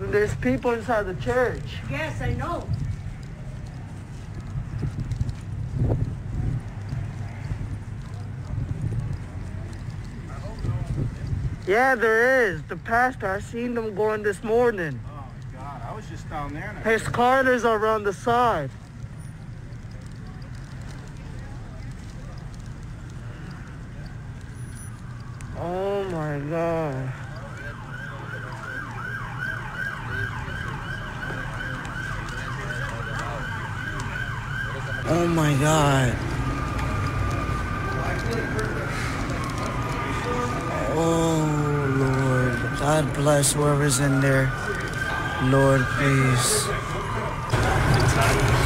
There's people inside the church. Yes, I know. Yeah, there is. The pastor, I seen them going this morning. Oh, God. I was just down there. His cars are on the side. Oh, my God. Oh, my God. Oh, Lord. God bless whoever's in there. Lord, please.